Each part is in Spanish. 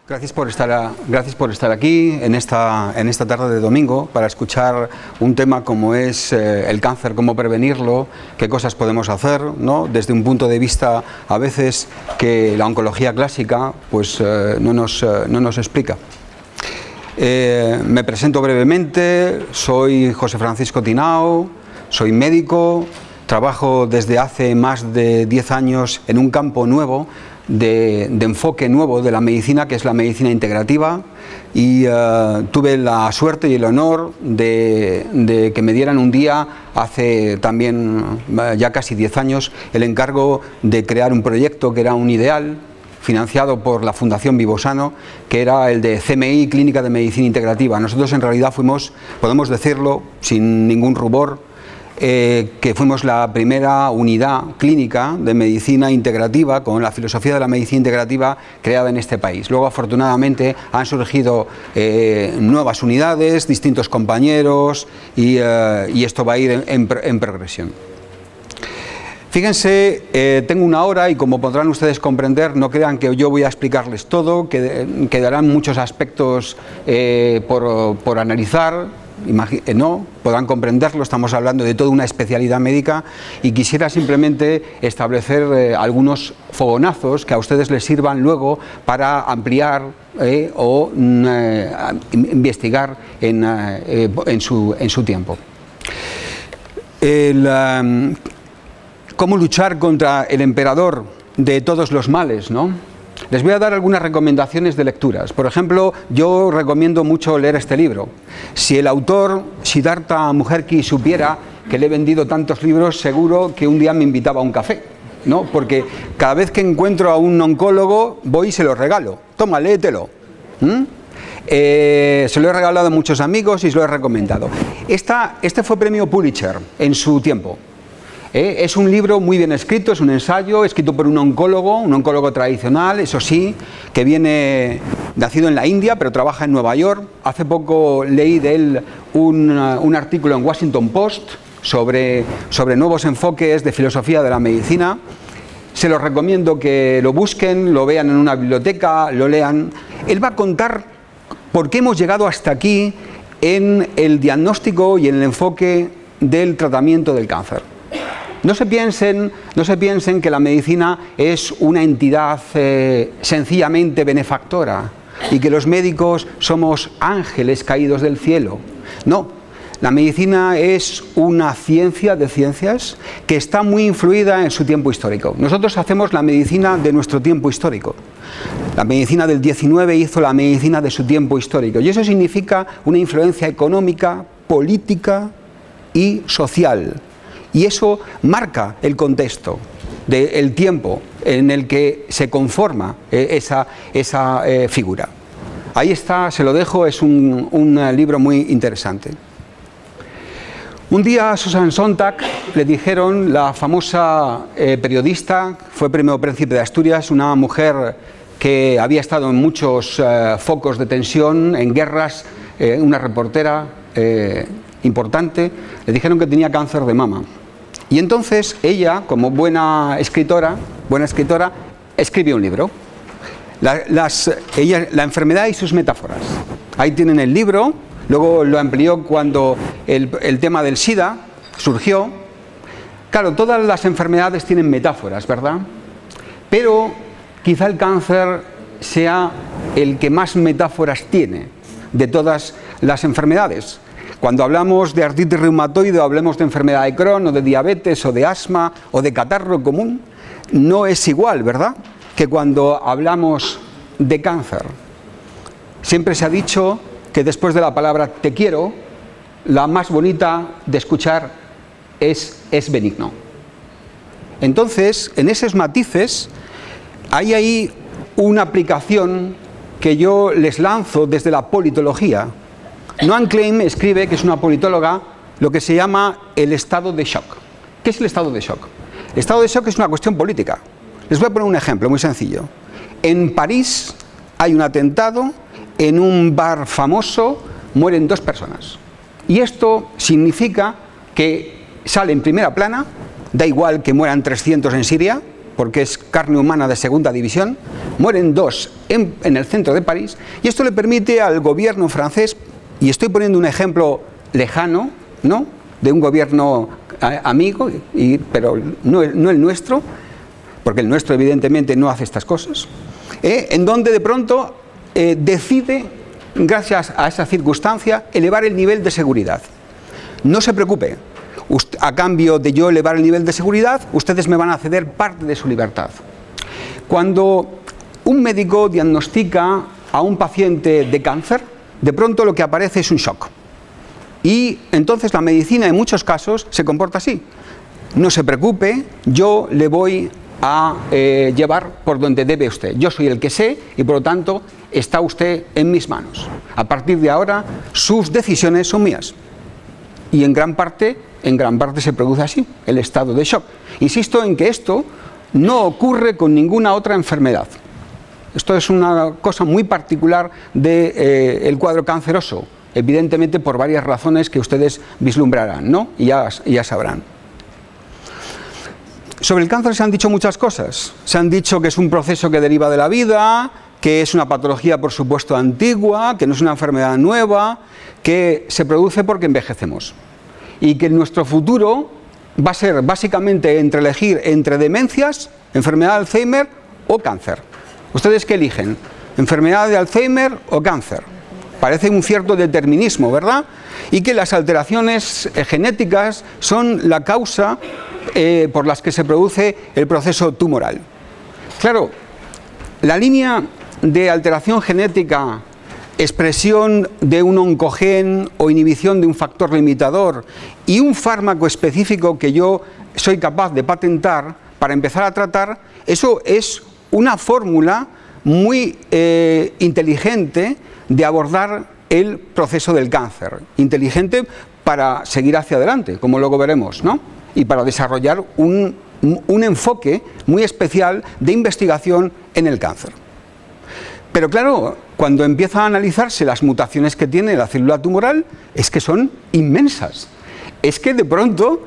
Gracias por estar aquí en esta tarde de domingo para escuchar un tema como es el cáncer, cómo prevenirlo, qué cosas podemos hacer, ¿no? Desde un punto de vista a veces que la oncología clásica pues no nos explica. Me presento brevemente, soy José Francisco Tinao, soy médico, trabajo desde hace más de 10 años en un campo nuevo, de enfoque nuevo de la medicina, que es la medicina integrativa, y tuve la suerte y el honor de que me dieran un día, hace también ya casi 10 años, el encargo de crear un proyecto que era un ideal, financiado por la Fundación Vivosano, que era el de CMI, Clínica de Medicina Integrativa. Nosotros en realidad fuimos, podemos decirlo sin ningún rubor, que fuimos la primera unidad clínica de medicina integrativa con la filosofía de la medicina integrativa creada en este país. Luego, afortunadamente, han surgido nuevas unidades, distintos compañeros y esto va a ir en progresión. Fíjense, tengo una hora y como podrán ustedes comprender, no crean que yo voy a explicarles todo, quedarán muchos aspectos por analizar. No, podrán comprenderlo, estamos hablando de toda una especialidad médica y quisiera simplemente establecer algunos fogonazos que a ustedes les sirvan luego para ampliar o investigar en su tiempo. ¿Cómo luchar contra el emperador de todos los males, no? Les voy a dar algunas recomendaciones de lecturas. Por ejemplo, yo recomiendo mucho leer este libro. Si el autor, Siddhartha Mukherjee, supiera que le he vendido tantos libros, seguro que un día me invitaba a un café, ¿no? Porque cada vez que encuentro a un oncólogo, voy y se lo regalo. Toma, léetelo. Se lo he regalado a muchos amigos y se lo he recomendado. Este fue premio Pulitzer en su tiempo. Es un libro muy bien escrito, es un ensayo escrito por un oncólogo tradicional, eso sí, que viene nacido en la India, pero trabaja en Nueva York. Hace poco leí de él un artículo en Washington Post sobre nuevos enfoques de filosofía de la medicina. Se los recomiendo que lo busquen, lo vean en una biblioteca, lo lean. Él va a contar por qué hemos llegado hasta aquí en el diagnóstico y en el enfoque del tratamiento del cáncer. No se piensen que la medicina es una entidad sencillamente benefactora y que los médicos somos ángeles caídos del cielo. No, la medicina es una ciencia de ciencias que está muy influida en su tiempo histórico. Nosotros hacemos la medicina de nuestro tiempo histórico. La medicina del 19 hizo la medicina de su tiempo histórico y eso significa una influencia económica, política y social. Y eso marca el contexto del tiempo en el que se conforma esa figura. Ahí está, se lo dejo, es un libro muy interesante. Un día a Susan Sontag le dijeron, la famosa periodista, fue premio Príncipe de Asturias, una mujer que había estado en muchos focos de tensión, en guerras, una reportera importante, le dijeron que tenía cáncer de mama. Y entonces ella, como buena escritora, escribió un libro. La enfermedad y sus metáforas. Ahí tienen el libro, luego lo amplió cuando el tema del SIDA surgió. Claro, todas las enfermedades tienen metáforas, ¿verdad? Pero quizá el cáncer sea el que más metáforas tiene de todas las enfermedades. Cuando hablamos de artritis reumatoide o hablemos de enfermedad de Crohn o de diabetes o de asma o de catarro común, no es igual, ¿verdad?, que cuando hablamos de cáncer. Siempre se ha dicho que después de la palabra te quiero, la más bonita de escuchar es benigno. Entonces, en esos matices, hay ahí una aplicación que yo les lanzo desde la politología. Noam Klein escribe, que es una politóloga, lo que se llama el estado de shock. ¿Qué es el estado de shock? El estado de shock es una cuestión política. Les voy a poner un ejemplo muy sencillo. En París hay un atentado, en un bar famoso mueren 2 personas. Y esto significa que sale en primera plana, da igual que mueran 300 en Siria, porque es carne humana de segunda división, mueren 2 en el centro de París, y esto le permite al gobierno francés, y estoy poniendo un ejemplo lejano, ¿no?, de un gobierno amigo, pero no el nuestro, porque el nuestro evidentemente no hace estas cosas, en donde de pronto decide, gracias a esa circunstancia, elevar el nivel de seguridad. No se preocupe, a cambio de yo elevar el nivel de seguridad, ustedes me van a ceder parte de su libertad. Cuando un médico diagnostica a un paciente de cáncer, de pronto lo que aparece es un shock. Y entonces la medicina en muchos casos se comporta así. No se preocupe, yo le voy a llevar por donde debe usted. Yo soy el que sé y por lo tanto está usted en mis manos. A partir de ahora sus decisiones son mías. Y en gran parte se produce así, el estado de shock. Insisto en que esto no ocurre con ninguna otra enfermedad. Esto es una cosa muy particular del cuadro canceroso, evidentemente por varias razones que ustedes vislumbrarán, ¿no? Y ya sabrán. Sobre el cáncer se han dicho muchas cosas. Se han dicho que es un proceso que deriva de la vida, que es una patología por supuesto antigua, que no es una enfermedad nueva, que se produce porque envejecemos. Y que nuestro futuro va a ser básicamente elegir entre demencias, enfermedad de Alzheimer o cáncer. ¿Ustedes qué eligen? ¿Enfermedad de Alzheimer o cáncer? Parece un cierto determinismo, ¿verdad? Y que las alteraciones genéticas son la causa por las que se produce el proceso tumoral. Claro, la línea de alteración genética, expresión de un oncogen o inhibición de un factor limitador y un fármaco específico que yo soy capaz de patentar para empezar a tratar, eso es una fórmula muy inteligente de abordar el proceso del cáncer. Inteligente para seguir hacia adelante, como luego veremos, ¿no? Y para desarrollar un enfoque muy especial de investigación en el cáncer. Pero claro, cuando empieza a analizarse las mutaciones que tiene la célula tumoral, es que son inmensas. Es que de pronto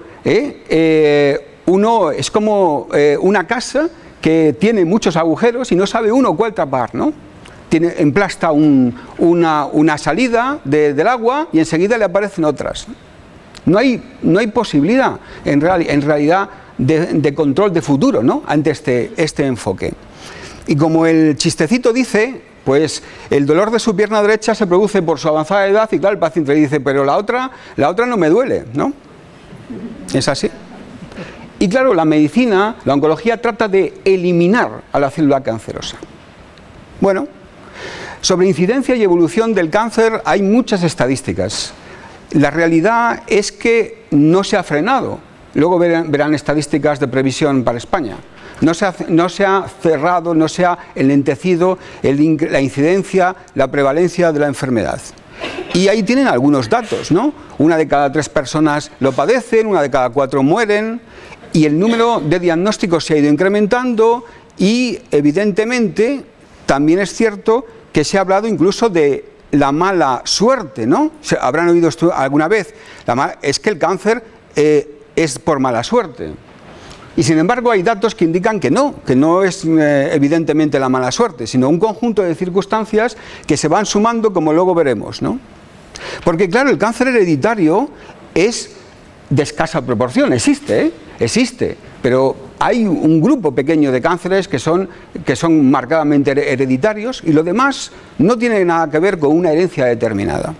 uno es como una casa que tiene muchos agujeros y no sabe uno cuál tapar, ¿no? Emplasta una salida del agua y enseguida le aparecen otras. No hay posibilidad en realidad de control de futuro, ¿no?, ante este enfoque. Y como el chistecito dice, pues el dolor de su pierna derecha se produce por su avanzada edad y claro, el paciente le dice, pero la otra no me duele, ¿no? Es así. Y claro, la medicina, la oncología trata de eliminar a la célula cancerosa. Bueno, sobre incidencia y evolución del cáncer hay muchas estadísticas. La realidad es que no se ha frenado. Luego verán estadísticas de previsión para España. No se ha cerrado, no se ha enlentecido la incidencia, la prevalencia de la enfermedad. Y ahí tienen algunos datos, ¿no? 1 de cada 3 personas lo padecen, 1 de cada 4 mueren, y el número de diagnósticos se ha ido incrementando y evidentemente también es cierto que se ha hablado incluso de la mala suerte, ¿no? Habrán oído esto alguna vez. Es que el cáncer es por mala suerte. Y sin embargo hay datos que indican que no es evidentemente la mala suerte, sino un conjunto de circunstancias que se van sumando, como luego veremos, ¿no? Porque claro, el cáncer hereditario es de escasa proporción, existe, pero hay un grupo pequeño de cánceres que son marcadamente hereditarios y lo demás no tiene nada que ver con una herencia determinada.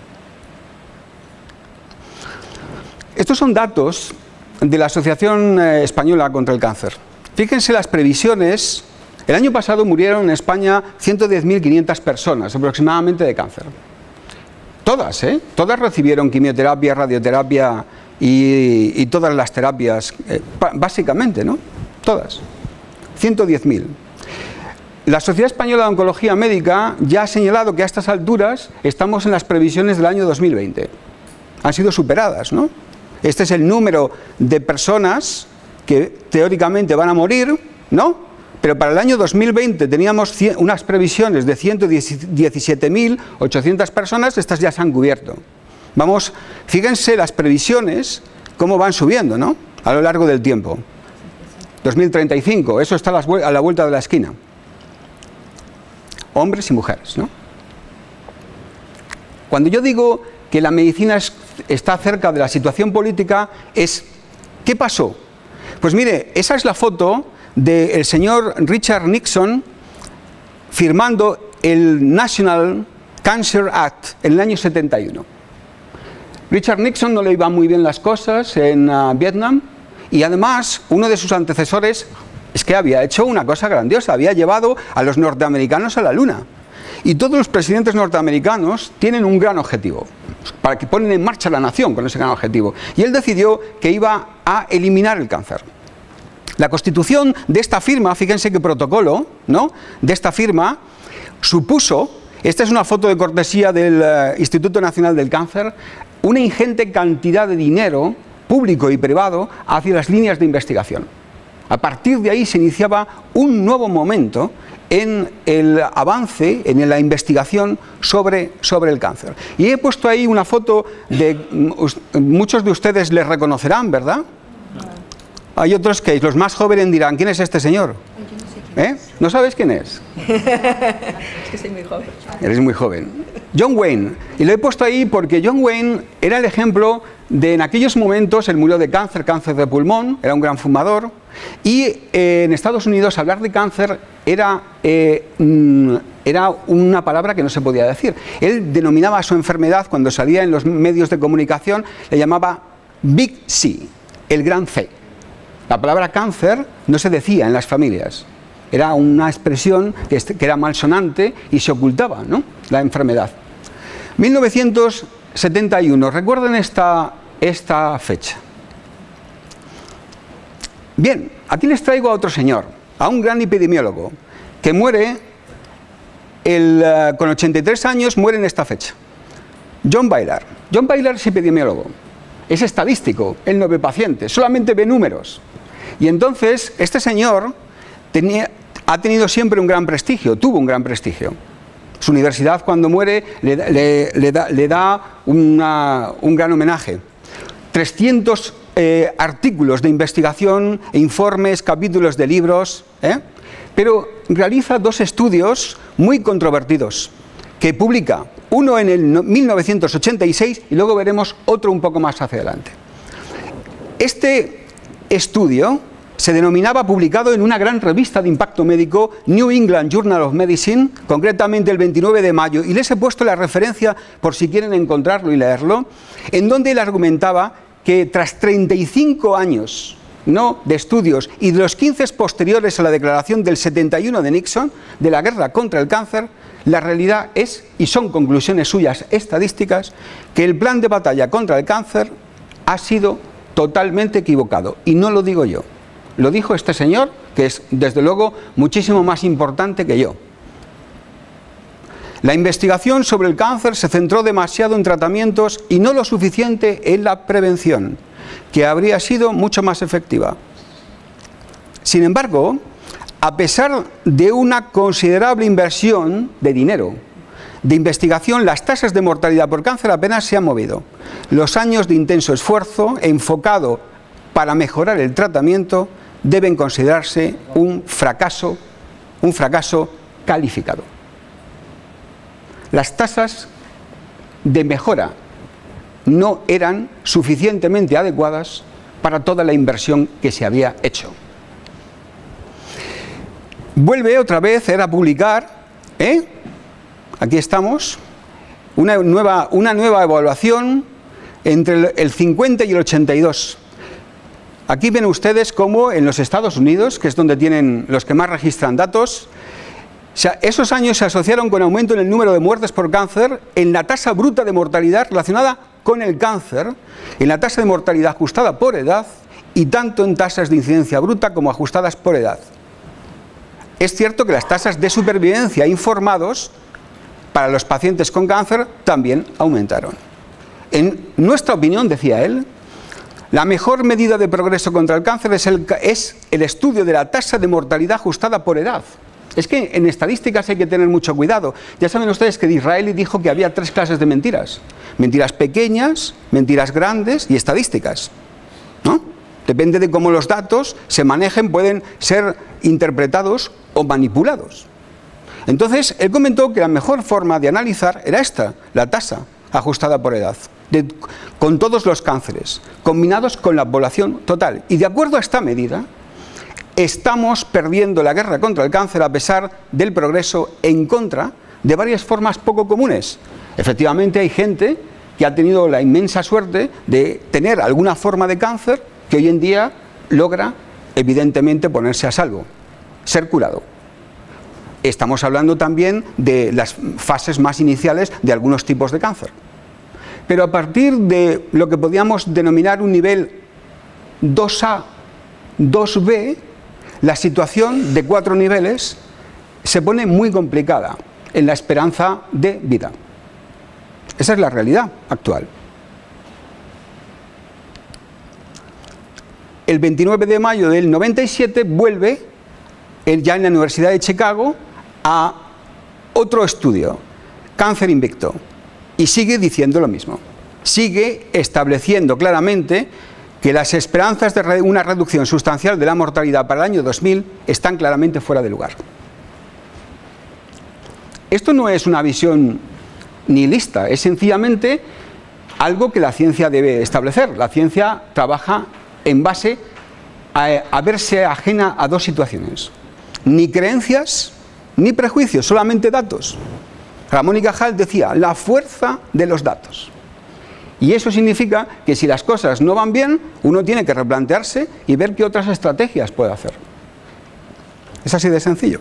Estos son datos de la Asociación Española contra el Cáncer. Fíjense las previsiones. El año pasado murieron en España 110.500 personas aproximadamente de cáncer. Todas, todas recibieron quimioterapia, radioterapia y todas las terapias, básicamente, ¿no? Todas. 110.000. La Sociedad Española de Oncología Médica ya ha señalado que a estas alturas estamos en las previsiones del año 2020. Han sido superadas, ¿no? Este es el número de personas que teóricamente van a morir, ¿no? Pero para el año 2020 teníamos unas previsiones de 117.800 personas, estas ya se han cubierto. Vamos, fíjense las previsiones, cómo van subiendo, ¿no? A lo largo del tiempo. 2035, eso está a la vuelta de la esquina. Hombres y mujeres, ¿no? Cuando yo digo que la medicina está cerca de la situación política, ¿qué pasó? Pues mire, esa es la foto del señor Richard Nixon firmando el National Cancer Act en el año 71. Richard Nixon no le iban muy bien las cosas en Vietnam, y además uno de sus antecesores es que había hecho una cosa grandiosa, había llevado a los norteamericanos a la luna. Y todos los presidentes norteamericanos tienen un gran objetivo, para que ponen en marcha la nación con ese gran objetivo. Y él decidió que iba a eliminar el cáncer. La constitución de esta firma, fíjense qué protocolo, ¿no?, de esta firma supuso, esta es una foto de cortesía del Instituto Nacional del Cáncer, una ingente cantidad de dinero público y privado hacia las líneas de investigación. A partir de ahí se iniciaba un nuevo momento en el avance, en la investigación sobre el cáncer. Y he puesto ahí una foto de, muchos de ustedes les reconocerán, ¿verdad? Hay otros que los más jóvenes dirán, ¿quién es este señor? ¿No sabes quién es? Es que soy muy joven. Eres muy joven. John Wayne. Y lo he puesto ahí porque John Wayne era el ejemplo de, en aquellos momentos, él murió de cáncer de pulmón, era un gran fumador, y en Estados Unidos hablar de cáncer era una palabra que no se podía decir. Él denominaba a su enfermedad, cuando salía en los medios de comunicación, le llamaba Big C, el gran C. La palabra cáncer no se decía en las familias. Era una expresión que era malsonante y se ocultaba, ¿no?, la enfermedad. 1971, recuerden esta fecha. Bien, aquí les traigo a otro señor, a un gran epidemiólogo, que muere, con 83 años, muere en esta fecha. John Bailar. John Bailar es epidemiólogo, es estadístico, él no ve pacientes, solamente ve números. Y entonces, este señor ha tenido siempre un gran prestigio, tuvo un gran prestigio. Su universidad, cuando muere, le da un gran homenaje. 300 artículos de investigación, informes, capítulos de libros, pero realiza dos estudios muy controvertidos que publica, uno en el 1986 y luego veremos otro un poco más hacia adelante. Este estudio se denominaba, publicado en una gran revista de impacto médico, New England Journal of Medicine, concretamente el 29 de mayo, y les he puesto la referencia por si quieren encontrarlo y leerlo, en donde él argumentaba que tras 35 años, ¿no?, de estudios y de los 15 posteriores a la declaración del 71 de Nixon, de la guerra contra el cáncer, la realidad es, y son conclusiones suyas estadísticas, que el plan de batalla contra el cáncer ha sido totalmente equivocado. Y no lo digo yo. Lo dijo este señor, que es, desde luego, muchísimo más importante que yo. La investigación sobre el cáncer se centró demasiado en tratamientos y no lo suficiente en la prevención, que habría sido mucho más efectiva. Sin embargo, a pesar de una considerable inversión de dinero, de investigación, las tasas de mortalidad por cáncer apenas se han movido. Los años de intenso esfuerzo enfocado para mejorar el tratamiento deben considerarse un fracaso calificado. Las tasas de mejora no eran suficientemente adecuadas para toda la inversión que se había hecho. Vuelve otra vez a publicar, aquí estamos, una nueva evaluación entre el 50 y el 82. Aquí ven ustedes cómo en los Estados Unidos, que es donde tienen los que más registran datos, esos años se asociaron con aumento en el número de muertes por cáncer, en la tasa bruta de mortalidad relacionada con el cáncer, en la tasa de mortalidad ajustada por edad y tanto en tasas de incidencia bruta como ajustadas por edad. Es cierto que las tasas de supervivencia informados para los pacientes con cáncer también aumentaron. En nuestra opinión, decía él, la mejor medida de progreso contra el cáncer es el estudio de la tasa de mortalidad ajustada por edad. Es que en estadísticas hay que tener mucho cuidado. Ya saben ustedes que Disraeli dijo que había 3 clases de mentiras. Mentiras pequeñas, mentiras grandes y estadísticas, ¿no? Depende de cómo los datos se manejen, pueden ser interpretados o manipulados. Entonces, él comentó que la mejor forma de analizar era esta, la tasa ajustada por edad, con todos los cánceres, combinados con la población total. Y de acuerdo a esta medida, estamos perdiendo la guerra contra el cáncer a pesar del progreso en contra de varias formas poco comunes. Efectivamente, hay gente que ha tenido la inmensa suerte de tener alguna forma de cáncer que hoy en día logra, evidentemente, ponerse a salvo, ser curado. Estamos hablando también de las fases más iniciales de algunos tipos de cáncer. Pero a partir de lo que podríamos denominar un nivel 2A, 2B, la situación de 4 niveles se pone muy complicada en la esperanza de vida. Esa es la realidad actual. El 29 de mayo del 97 vuelve, ya en la Universidad de Chicago, a otro estudio, Cáncer Invicto, y sigue diciendo lo mismo. Sigue estableciendo claramente que las esperanzas de una reducción sustancial de la mortalidad para el año 2000 están claramente fuera de lugar. Esto no es una visión nihilista, es sencillamente algo que la ciencia debe establecer. La ciencia trabaja en base a verse ajena a 2 situaciones. Ni creencias ni prejuicios, solamente datos. Ramón y Cajal decía, la fuerza de los datos. Y eso significa que si las cosas no van bien, uno tiene que replantearse y ver qué otras estrategias puede hacer. Es así de sencillo.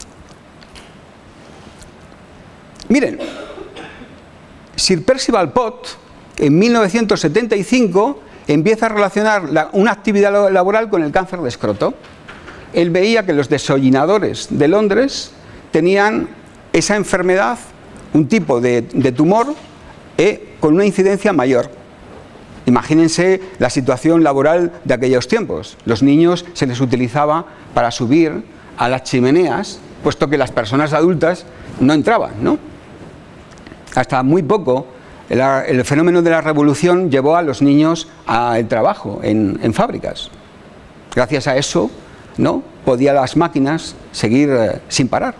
Miren, Sir Percival Pott, en 1975, empieza a relacionar una actividad laboral con el cáncer de escroto. Él veía que los desollinadores de Londres tenían esa enfermedad, un tipo de tumor, con una incidencia mayor. Imagínense la situación laboral de aquellos tiempos. Los niños se les utilizaba para subir a las chimeneas, puesto que las personas adultas no entraban, ¿no? Hasta muy poco, el fenómeno de la revolución llevó a los niños al trabajo en fábricas. Gracias a eso, ¿no?, podían las máquinas seguir sin parar.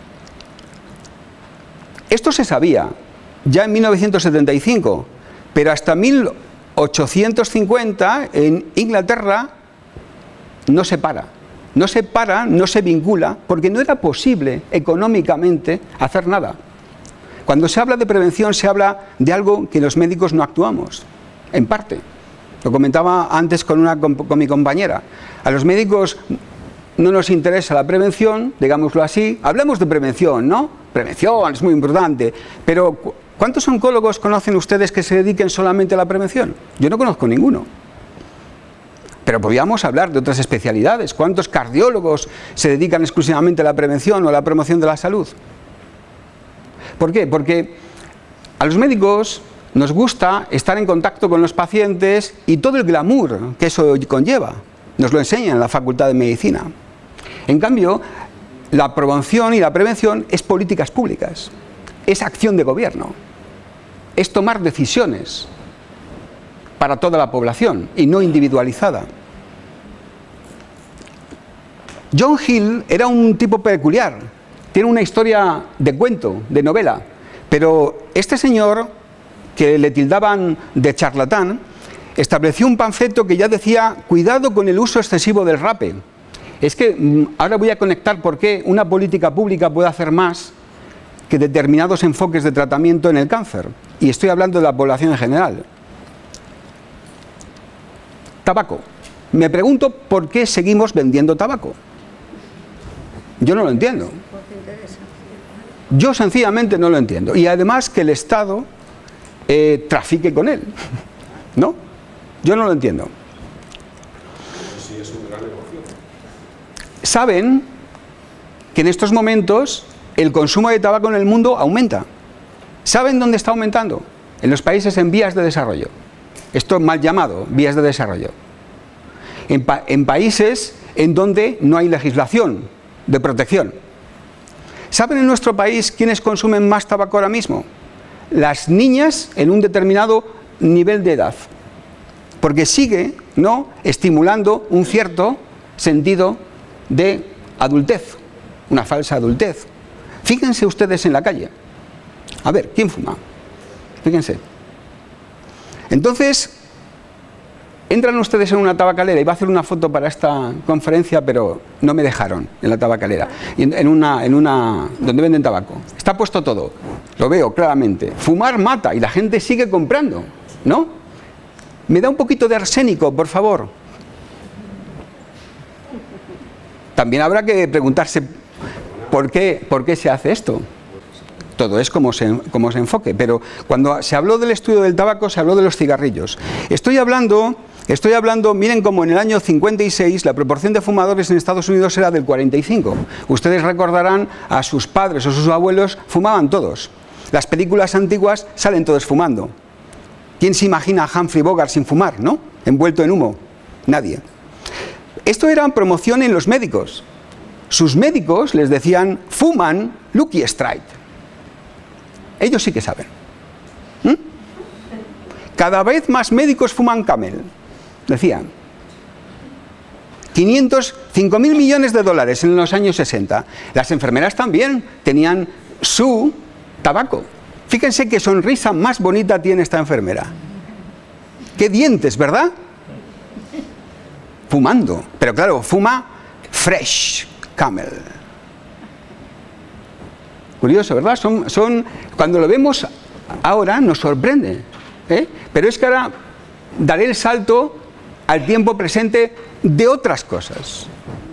Esto se sabía ya en 1975, pero hasta 1850 en Inglaterra no se para. No se para, no se vincula, porque no era posible económicamente hacer nada. Cuando se habla de prevención se habla de algo que los médicos no actuamos, en parte. Lo comentaba antes con mi compañera. A los médicos no nos interesa la prevención, digámoslo así. Hablamos de prevención, ¿no? Prevención es muy importante, pero ¿cuántos oncólogos conocen ustedes que se dediquen solamente a la prevención? Yo no conozco ninguno. Pero podríamos hablar de otras especialidades. ¿Cuántos cardiólogos se dedican exclusivamente a la prevención o a la promoción de la salud? ¿Por qué? Porque a los médicos nos gusta estar en contacto con los pacientes y todo el glamour que eso conlleva. Nos lo enseñan en la Facultad de Medicina. En cambio, la promoción y la prevención es políticas públicas, es acción de gobierno, es tomar decisiones para toda la población y no individualizada. John Hill era un tipo peculiar, tiene una historia de cuento, de novela, pero este señor, que le tildaban de charlatán, estableció un panfleto que ya decía, cuidado con el uso excesivo del rape. Es que ahora voy a conectar por qué una política pública puede hacer más que determinados enfoques de tratamiento en el cáncer. Y estoy hablando de la población en general. Tabaco. Me pregunto por qué seguimos vendiendo tabaco. Yo no lo entiendo. Yo sencillamente no lo entiendo. Y además que el Estado trafique con él. ¿No? Yo no lo entiendo. Sí, es un gran negocio. Saben que en estos momentos el consumo de tabaco en el mundo aumenta. ¿Saben dónde está aumentando? En los países en vías de desarrollo. Esto mal llamado, vías de desarrollo. En países en donde no hay legislación de protección. ¿Saben en nuestro país quiénes consumen más tabaco ahora mismo? Las niñas en un determinado nivel de edad. Porque sigue no estimulando un cierto sentido de adultez, una falsa adultez. Fíjense ustedes en la calle. A ver, ¿quién fuma? Fíjense. Entonces, entran ustedes en una tabacalera. Iba a hacer una foto para esta conferencia, pero no me dejaron en la tabacalera. En una donde venden tabaco. Está puesto todo. Lo veo claramente. Fumar mata y la gente sigue comprando, ¿no? ¿Me da un poquito de arsénico, por favor? También habrá que preguntarse por qué se hace esto. Todo es como se enfoque, pero cuando se habló del estudio del tabaco, se habló de los cigarrillos. Estoy hablando, miren como en el año 56 la proporción de fumadores en Estados Unidos era del 45. Ustedes recordarán a sus padres o sus abuelos, fumaban todos. Las películas antiguas salen todos fumando. ¿Quién se imagina a Humphrey Bogart sin fumar, no? Envuelto en humo. Nadie. Esto era promoción en los médicos. Sus médicos les decían, fuman Lucky Strike. Ellos sí que saben. Cada vez más médicos fuman Camel, decían. 500.000 millones de dólares en los años 60. Las enfermeras también tenían su tabaco. Fíjense qué sonrisa más bonita tiene esta enfermera. Qué dientes, ¿verdad? Fumando. Pero claro, fuma Fresh Camel. Curioso, ¿verdad? Cuando lo vemos ahora nos sorprende, ¿eh? Pero es que ahora daré el salto al tiempo presente de otras cosas.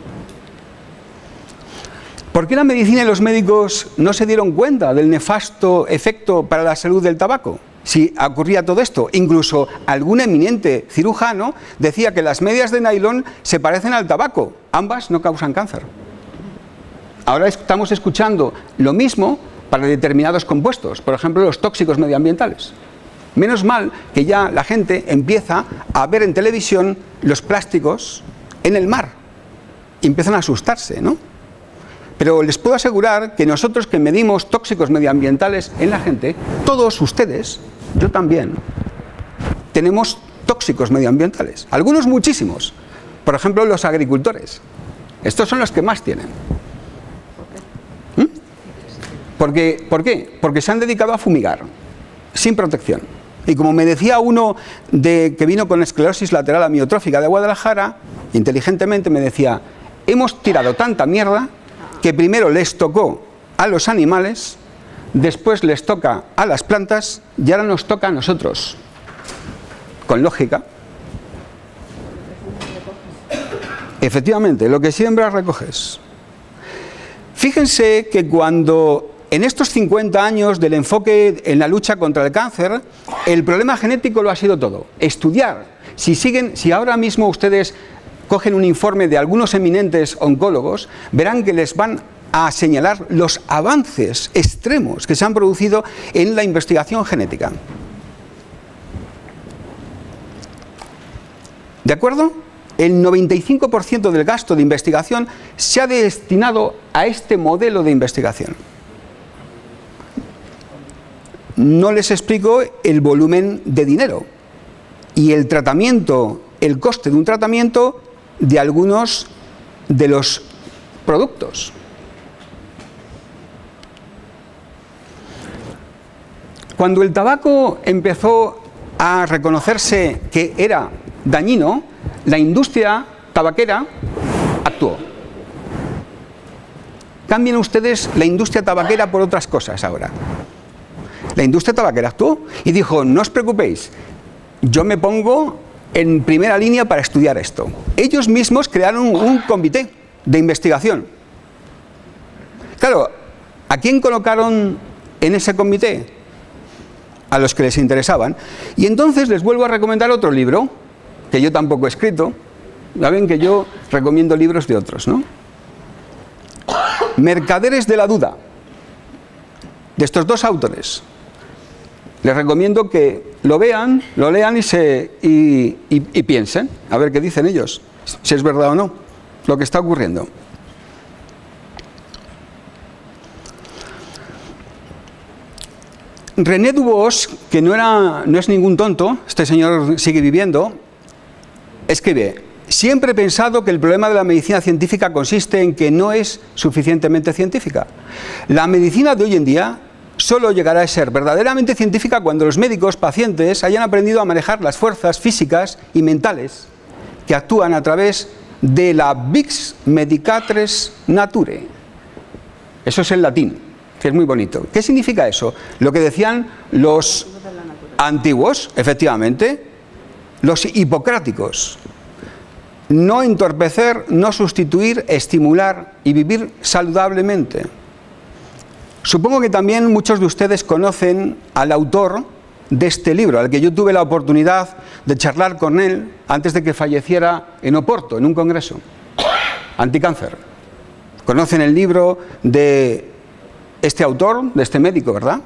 ¿Por qué la medicina y los médicos no se dieron cuenta del nefasto efecto para la salud del tabaco? Si ocurría todo esto, incluso algún eminente cirujano decía que las medias de nylon se parecen al tabaco, ambas no causan cáncer. Ahora estamos escuchando lo mismo para determinados compuestos, por ejemplo los tóxicos medioambientales. Menos mal que ya la gente empieza a ver en televisión los plásticos en el mar y empiezan a asustarse, ¿no? Pero les puedo asegurar que nosotros que medimos tóxicos medioambientales en la gente, todos ustedes, yo también, tenemos tóxicos medioambientales, algunos muchísimos. Por ejemplo, los agricultores. Estos son los que más tienen. ¿Por qué? Porque se han dedicado a fumigar, sin protección. Y como me decía uno que vino con esclerosis lateral amiotrófica de Guadalajara, inteligentemente me decía, hemos tirado tanta mierda que primero les tocó a los animales, después les toca a las plantas y ahora nos toca a nosotros. Con lógica. Efectivamente, lo que siembras recoges. Fíjense que cuando en estos 50 años del enfoque en la lucha contra el cáncer, el problema genético lo ha sido todo. Estudiar. Si ahora mismo ustedes cogen un informe de algunos eminentes oncólogos, verán que les van a señalar los avances extremos que se han producido en la investigación genética. ¿De acuerdo? El 95% del gasto de investigación se ha destinado a este modelo de investigación. No les explico el volumen de dinero y el tratamiento, el coste de un tratamiento de algunos de los productos. Cuando el tabaco empezó a reconocerse que era dañino, la industria tabaquera actuó. Cambien ustedes la industria tabaquera por otras cosas ahora. La industria tabaquera actuó y dijo, no os preocupéis, yo me pongo en primera línea para estudiar esto. Ellos mismos crearon un comité de investigación. Claro, ¿a quién colocaron en ese comité? A los que les interesaban. Y entonces les vuelvo a recomendar otro libro, que yo tampoco he escrito. Ya ven que yo recomiendo libros de otros, ¿no? Mercaderes de la duda, de estos dos autores. Les recomiendo que lo vean, lo lean y piensen, a ver qué dicen ellos, si es verdad o no, lo que está ocurriendo. René Dubos, que no es ningún tonto, este señor sigue viviendo, escribe: siempre he pensado que el problema de la medicina científica consiste en que no es suficientemente científica. La medicina de hoy en día solo llegará a ser verdaderamente científica cuando los médicos pacientes hayan aprendido a manejar las fuerzas físicas y mentales que actúan a través de la vis medicatrix nature. Eso es el latín, que es muy bonito. ¿Qué significa eso? Lo que decían los antiguos, efectivamente, los hipocráticos: no entorpecer, no sustituir, estimular y vivir saludablemente. Supongo que también muchos de ustedes conocen al autor de este libro, al que yo tuve la oportunidad de charlar con él antes de que falleciera en Oporto, en un congreso, Anticáncer. Conocen el libro de este autor, de este médico, ¿verdad?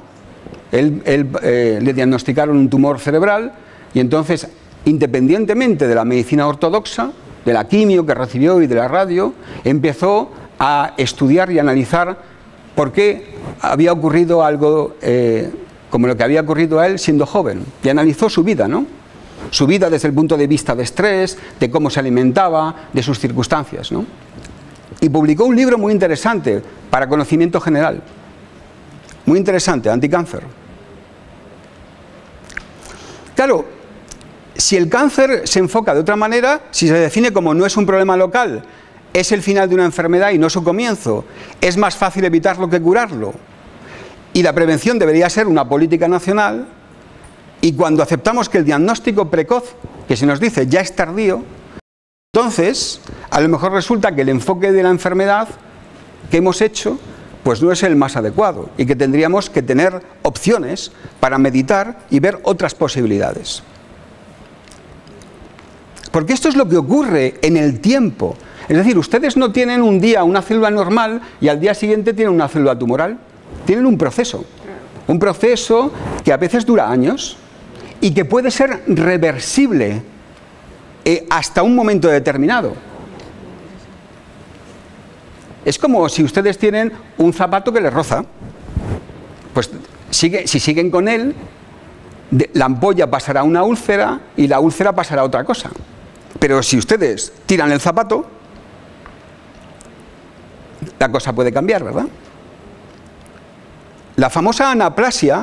Le diagnosticaron un tumor cerebral y entonces, independientemente de la medicina ortodoxa, de la quimio que recibió y de la radio, empezó a estudiar y analizar por qué había ocurrido algo como lo que había ocurrido a él siendo joven, y analizó su vida, ¿no? Su vida desde el punto de vista de estrés, de cómo se alimentaba, de sus circunstancias, ¿no? Y publicó un libro muy interesante para conocimiento general, muy interesante, Anticáncer. Claro, si el cáncer se enfoca de otra manera, si se define como no es un problema local, es el final de una enfermedad y no su comienzo, es más fácil evitarlo que curarlo, y la prevención debería ser una política nacional, y cuando aceptamos que el diagnóstico precoz, que se nos dice ya es tardío, entonces a lo mejor resulta que el enfoque de la enfermedad que hemos hecho pues no es el más adecuado, y que tendríamos que tener opciones para meditar y ver otras posibilidades. Porque esto es lo que ocurre en el tiempo. Es decir, ustedes no tienen un día una célula normal y al día siguiente tienen una célula tumoral. Tienen un proceso que a veces dura años y que puede ser reversible hasta un momento determinado. Es como si ustedes tienen un zapato que les roza, pues si siguen con él, la ampolla pasará a una úlcera y la úlcera pasará a otra cosa. Pero si ustedes tiran el zapato, la cosa puede cambiar, ¿verdad? La famosa anaplasia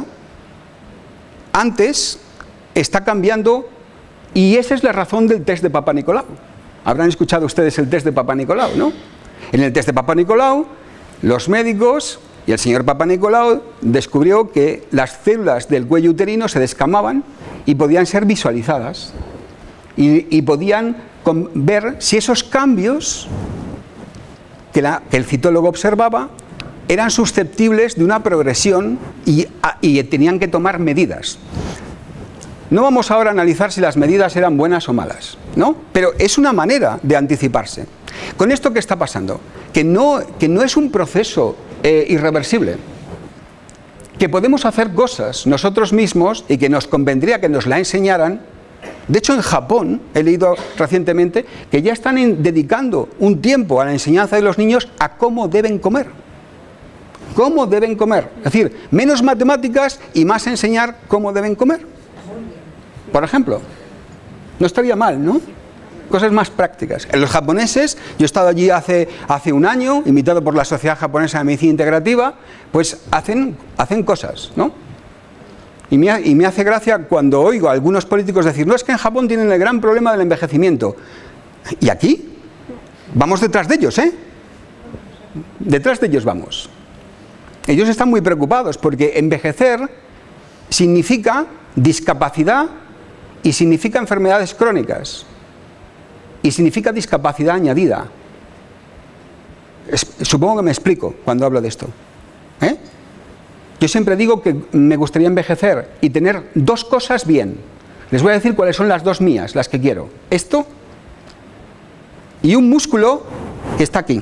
antes está cambiando, y esa es la razón del test de Papa Nicolau. Habrán escuchado ustedes el test de Papa Nicolau, ¿no? En el test de Papa Nicolau, los médicos y el señor Papa Nicolau descubrió que las células del cuello uterino se descamaban y podían ser visualizadas. Y podían ver si esos cambios que el citólogo observaba eran susceptibles de una progresión y tenían que tomar medidas. No vamos ahora a analizar si las medidas eran buenas o malas, ¿no? Pero es una manera de anticiparse. ¿Con esto qué está pasando? Que no es un proceso irreversible. Que podemos hacer cosas nosotros mismos y que nos convendría que nos la enseñaran. De hecho, en Japón, he leído recientemente, que ya están dedicando un tiempo a la enseñanza de los niños a cómo deben comer. ¿Cómo deben comer? Es decir, menos matemáticas y más enseñar cómo deben comer. Por ejemplo, no estaría mal, ¿no? Cosas más prácticas. En los japoneses, yo he estado allí hace un año, invitado por la Sociedad Japonesa de Medicina Integrativa, pues hacen cosas, ¿no? Y me hace gracia cuando oigo a algunos políticos decir: no, es que en Japón tienen el gran problema del envejecimiento. ¿Y aquí? Vamos detrás de ellos, ¿eh? Detrás de ellos vamos. Ellos están muy preocupados porque envejecer significa discapacidad y significa enfermedades crónicas y significa discapacidad añadida. Supongo que me explico cuando hablo de esto, ¿eh? Yo siempre digo que me gustaría envejecer y tener dos cosas bien. Les voy a decir cuáles son las dos mías, las que quiero. Esto y un músculo que está aquí.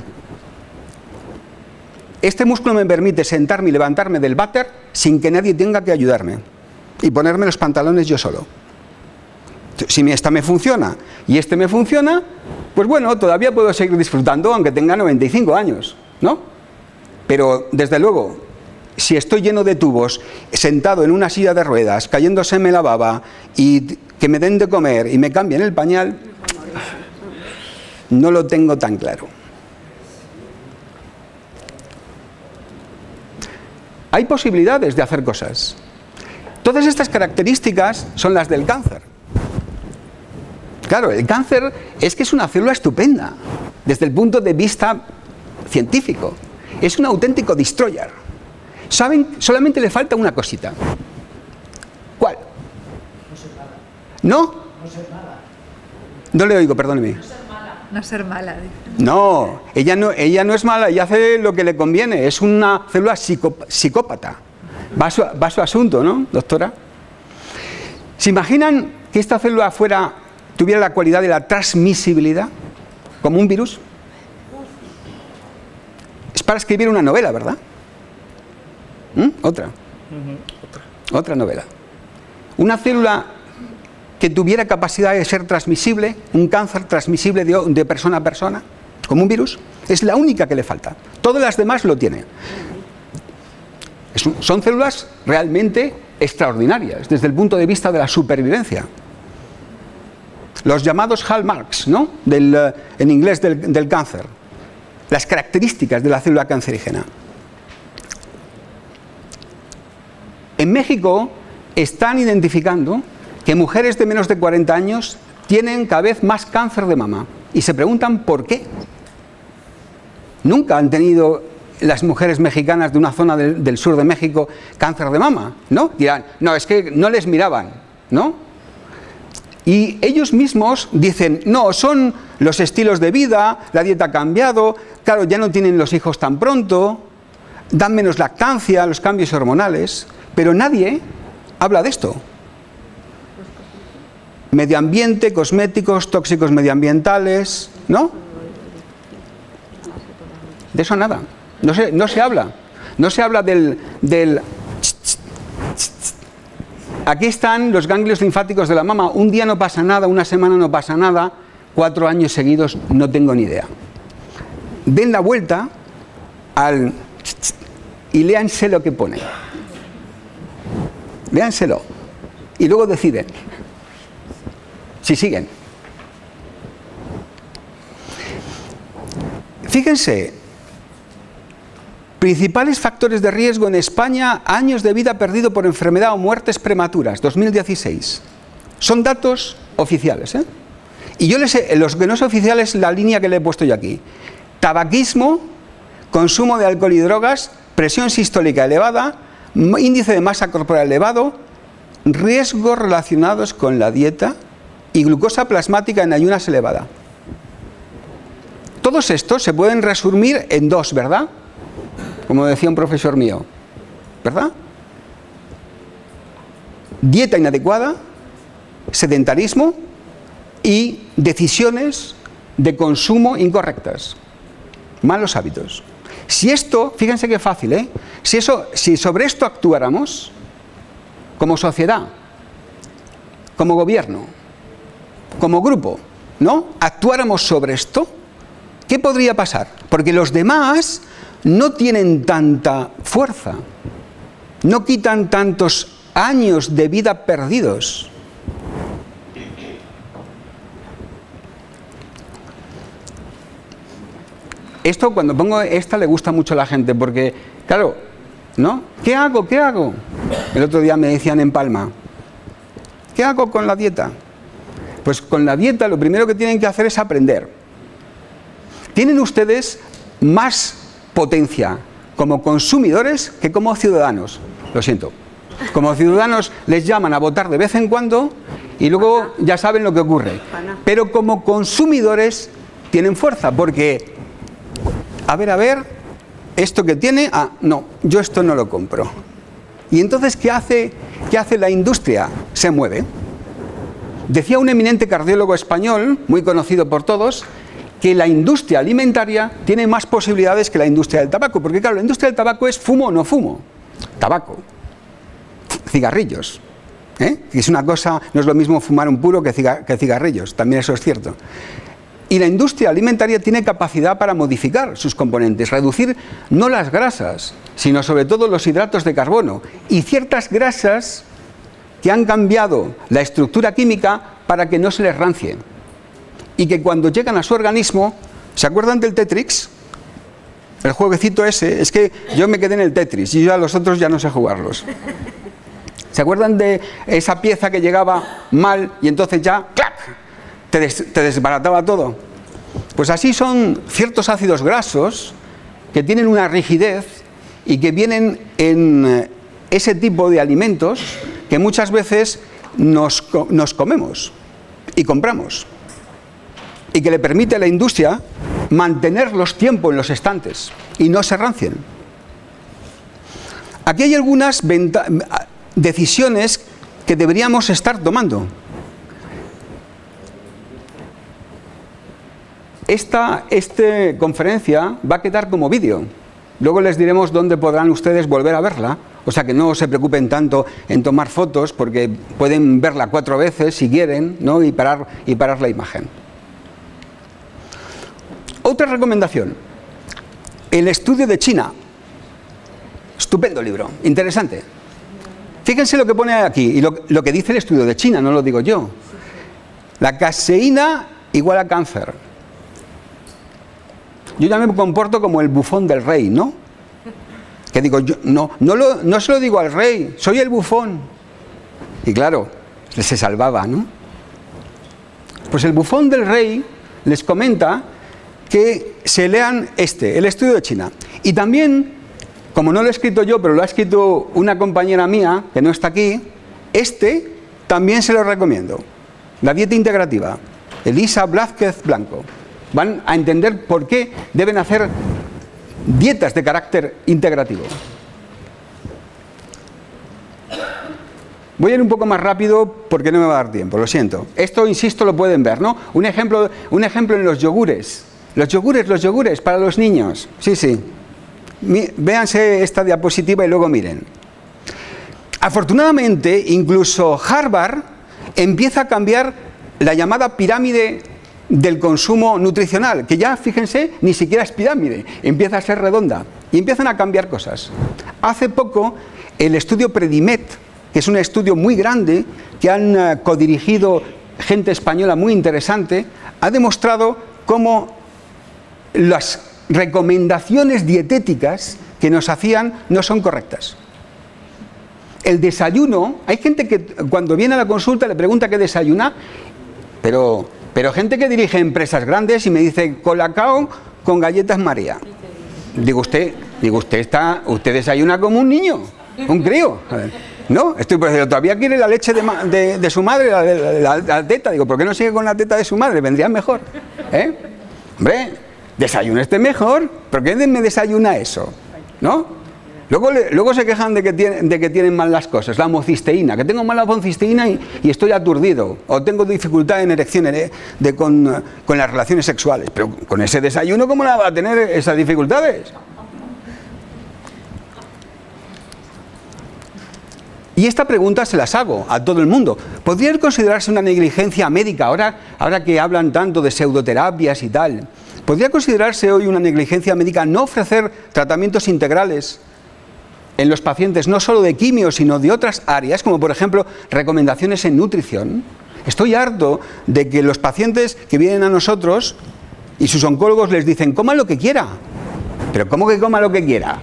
Este músculo me permite sentarme y levantarme del váter sin que nadie tenga que ayudarme y ponerme los pantalones yo solo. Si esta me funciona y este me funciona, pues bueno, todavía puedo seguir disfrutando aunque tenga 95 años, ¿no? Pero desde luego, si estoy lleno de tubos, sentado en una silla de ruedas, cayéndoseme la baba y que me den de comer y me cambien el pañal, No lo tengo tan claro. Hay posibilidades de hacer cosas. Todas estas características son las del cáncer. Claro, el cáncer es que es una célula estupenda desde el punto de vista científico. Es un auténtico destroyer. ¿Saben? Solamente le falta una cosita. ¿Cuál? No ser mala. ¿No? No ser mala. No le oigo, perdóneme. No ser mala. Dice. No, ella no es mala, ella hace lo que le conviene. Es una célula psicópata. Va a su asunto, ¿no, doctora? ¿Se imaginan que esta célula tuviera la cualidad de la transmisibilidad? Como un virus. Es para escribir una novela, ¿verdad? Otra novela. Una célula que tuviera capacidad de ser transmisible, un cáncer transmisible de persona a persona, como un virus, es la única que le falta. Todas las demás lo tienen. Son células realmente extraordinarias desde el punto de vista de la supervivencia. Los llamados hallmarks, ¿no? En inglés del cáncer. Las características de la célula cancerígena. En México están identificando que mujeres de menos de 40 años tienen cada vez más cáncer de mama. Y se preguntan por qué. Nunca han tenido las mujeres mexicanas de una zona del sur de México cáncer de mama, ¿no? Dirán, no, es que no les miraban, ¿no? Y ellos mismos dicen, no, son los estilos de vida, la dieta ha cambiado, claro, ya no tienen los hijos tan pronto, dan menos lactancia, los cambios hormonales, pero nadie habla de esto. Medio ambiente, cosméticos, tóxicos medioambientales, ¿no? De eso nada. No se habla. No se habla del... Aquí están los ganglios linfáticos de la mama. Un día no pasa nada, una semana no pasa nada, 4 años seguidos no tengo ni idea. Den la vuelta y léanse lo que pone. Léanselo. Y luego deciden si siguen. Fíjense, principales factores de riesgo en España, años de vida perdido por enfermedad o muertes prematuras, 2016. Son datos oficiales, ¿eh? Y yo los que no son oficiales, la línea que le he puesto yo aquí. Tabaquismo, consumo de alcohol y drogas, presión sistólica elevada, índice de masa corporal elevado, riesgos relacionados con la dieta y glucosa plasmática en ayunas elevada. Todos estos se pueden resumir en 2, ¿verdad? Como decía un profesor mío, ¿verdad? Dieta inadecuada, sedentarismo y decisiones de consumo incorrectas, malos hábitos. Si esto, fíjense qué fácil, ¿eh? Si sobre esto actuáramos, como sociedad, como gobierno, como grupo, ¿no? Actuáramos sobre esto, ¿qué podría pasar? Porque los demás no tienen tanta fuerza, no quitan tantos años de vida perdidos. Esto, cuando pongo esta, le gusta mucho a la gente, porque, claro, ¿no? ¿Qué hago? ¿Qué hago? El otro día me decían en Palma, ¿qué hago con la dieta? Pues con la dieta lo primero que tienen que hacer es aprender. Tienen ustedes más potencia como consumidores que como ciudadanos. Lo siento. Como ciudadanos les llaman a votar de vez en cuando y luego ya saben lo que ocurre. Pero como consumidores tienen fuerza porque, a ver, esto que tiene, no, yo esto no lo compro. Y entonces, ¿qué hace la industria? Se mueve. Decía un eminente cardiólogo español, muy conocido por todos, que la industria alimentaria tiene más posibilidades que la industria del tabaco, porque claro, la industria del tabaco es fumo o no fumo, tabaco, cigarrillos, que es una cosa, no es lo mismo fumar un puro que cigarrillos, también eso es cierto. Y la industria alimentaria tiene capacidad para modificar sus componentes, reducir no las grasas, sino sobre todo los hidratos de carbono y ciertas grasas que han cambiado la estructura química para que no se les rancie. y que cuando llegan a su organismo, ¿se acuerdan del Tetris? El jueguecito ese, es que yo me quedé en el Tetris y yo a los otros ya no sé jugarlos. ¿Se acuerdan de esa pieza que llegaba mal y entonces ya, ¡clac!, te desbarataba todo? Pues así son ciertos ácidos grasos que tienen una rigidez y que vienen en ese tipo de alimentos que muchas veces nos comemos y compramos, y que le permite a la industria mantenerlos tiempo en los estantes y no se rancien. Aquí hay algunas decisiones que deberíamos estar tomando. Esta conferencia va a quedar como vídeo. Luego les diremos dónde podrán ustedes volver a verla. O sea que no se preocupen tanto en tomar fotos, porque pueden verla 4 veces si quieren, ¿no? y parar la imagen. Otra recomendación. El estudio de China. Estupendo libro, interesante. Fíjense lo que pone aquí y lo que dice el estudio de China, no lo digo yo. La caseína igual a cáncer. Yo ya me comporto como el bufón del rey, ¿no? Que digo, yo no se lo digo al rey, soy el bufón. Y claro, se salvaba, ¿no? Pues el bufón del rey les comenta que se lean el estudio de China. Y también, como no lo he escrito yo, pero lo ha escrito una compañera mía, que no está aquí, también se lo recomiendo. La dieta integrativa. Elisa Blázquez Blanco. Van a entender por qué deben hacer dietas de carácter integrativo. Voy a ir un poco más rápido porque no me va a dar tiempo, lo siento. Esto, insisto, lo pueden ver, ¿no? Un ejemplo en los yogures. Los yogures para los niños. Sí, sí. Véanse esta diapositiva y luego miren. Afortunadamente, incluso Harvard empieza a cambiar la llamada pirámide del consumo nutricional, que ya, fíjense, ni siquiera es pirámide, empieza a ser redonda y empiezan a cambiar cosas. Hace poco, el estudio Predimet, que es un estudio muy grande, que han codirigido gente española muy interesante, ha demostrado cómo las recomendaciones dietéticas que nos hacían no son correctas. El desayuno, hay gente que cuando viene a la consulta le pregunta qué desayuna, pero gente que dirige empresas grandes y me dice colacao con galletas María. Digo, usted desayuna como un niño, un crío. No, pero todavía quiere la leche de su madre, la teta. Digo, ¿por qué no sigue con la teta de su madre? Vendría mejor. Hombre, desayune mejor. ¿Por qué me desayuna eso? ¿No? Luego se quejan de que tienen mal las cosas. La homocisteína, que tengo mala homocisteína y estoy aturdido. O tengo dificultad en erecciones con las relaciones sexuales. Pero con ese desayuno, ¿cómo la va a tener esas dificultades? Y esta pregunta se las hago a todo el mundo. ¿Podría considerarse una negligencia médica, ahora que hablan tanto de pseudoterapias y tal? ¿Podría considerarse hoy una negligencia médica no ofrecer tratamientos integrales en los pacientes, no solo de quimio, sino de otras áreas, como por ejemplo recomendaciones en nutrición? Estoy harto de que los pacientes que vienen a nosotros y sus oncólogos les dicen, coma lo que quiera. ¿Pero cómo que coma lo que quiera?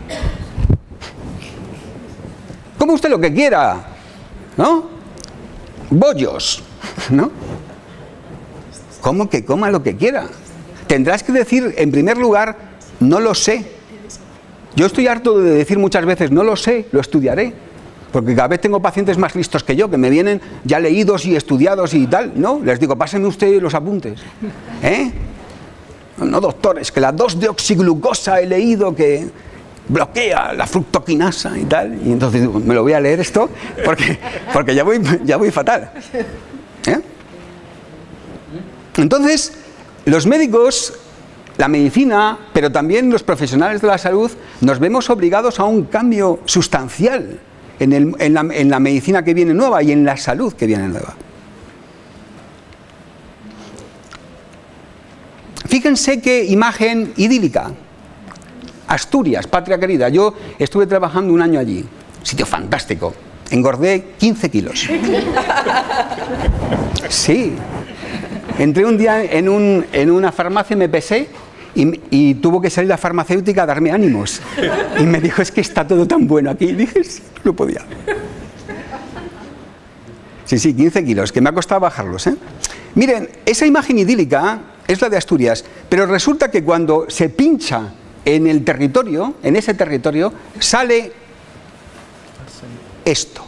Coma usted lo que quiera, ¿no? Bollos, ¿no? ¿Cómo que coma lo que quiera? Tendrás que decir, en primer lugar, no lo sé. Yo estoy harto de decir muchas veces, no lo sé, lo estudiaré. Porque cada vez tengo pacientes más listos que yo, que me vienen ya leídos y estudiados y tal, ¿no? Les digo, pásenme usted los apuntes. No, doctores, que la 2-deoxiglucosa he leído que bloquea la fructoquinasa y tal. Y entonces digo, me lo voy a leer esto porque ya voy fatal. Entonces, los médicos, la medicina, pero también los profesionales de la salud, nos vemos obligados a un cambio sustancial en la medicina que viene nueva y en la salud que viene nueva. Fíjense qué imagen idílica. Asturias, patria querida. Yo estuve trabajando un año allí. Sitio fantástico. Engordé 15 kilos. Sí. Entré un día en una farmacia, me pesé y tuvo que salir la farmacéutica a darme ánimos. Y me dijo, es que está todo tan bueno aquí. Y dije, sí, no podía. Sí, 15 kilos, que me ha costado bajarlos, ¿eh? Miren, esa imagen idílica es la de Asturias, pero resulta que cuando se pincha en el territorio, en ese territorio, sale esto.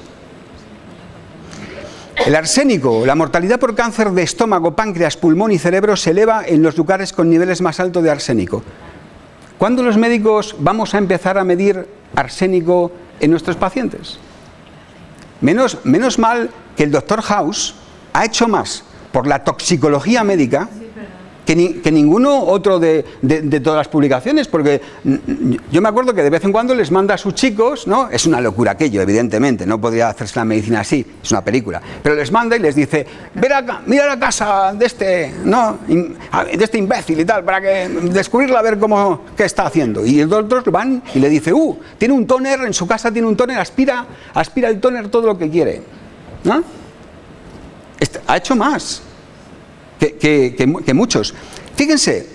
El arsénico, la mortalidad por cáncer de estómago, páncreas, pulmón y cerebro se eleva en los lugares con niveles más altos de arsénico. ¿Cuándo los médicos vamos a empezar a medir arsénico en nuestros pacientes? Menos mal que el Dr. House ha hecho más por la toxicología médica que ninguno otro de todas las publicaciones, porque yo me acuerdo que de vez en cuando les manda a sus chicos, ¿no? Es una locura aquello, evidentemente, no podría hacerse la medicina así, es una película, pero les manda y les dice, mira la casa de este, ¿no? De este imbécil y tal, para que descubrirla, a ver qué está haciendo. Y los otros van y le dice, tiene un tóner, en su casa tiene un tóner, aspira el tóner todo lo que quiere, ¿no? Ha hecho más que muchos. Fíjense,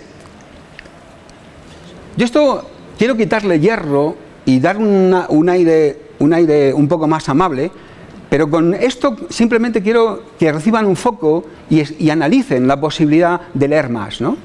yo esto quiero quitarle hierro y dar un aire un poco más amable, pero con esto simplemente quiero que reciban un foco y analicen la posibilidad de leer más, ¿no?